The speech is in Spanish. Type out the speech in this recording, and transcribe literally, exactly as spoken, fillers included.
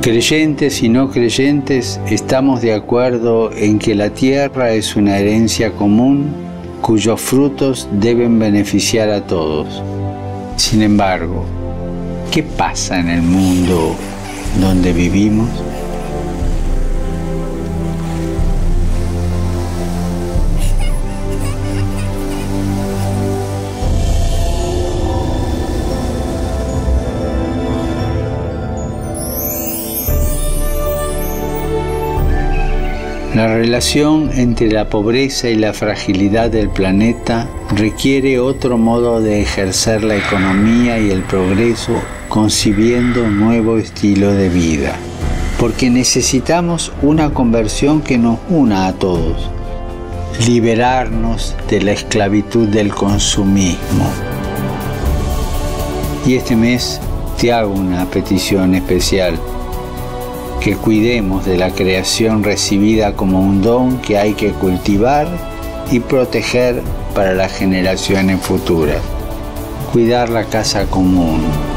Creyentes y no creyentes estamos de acuerdo en que la tierra es una herencia común cuyos frutos deben beneficiar a todos. Sin embargo, ¿qué pasa en el mundo donde vivimos? La relación entre la pobreza y la fragilidad del planeta requiere otro modo de ejercer la economía y el progreso, concibiendo un nuevo estilo de vida. Porque necesitamos una conversión que nos una a todos, liberarnos de la esclavitud del consumismo. Y este mes te hago una petición especial. Que cuidemos de la creación recibida como un don que hay que cultivar y proteger para las generaciones futuras. Cuidar la casa común.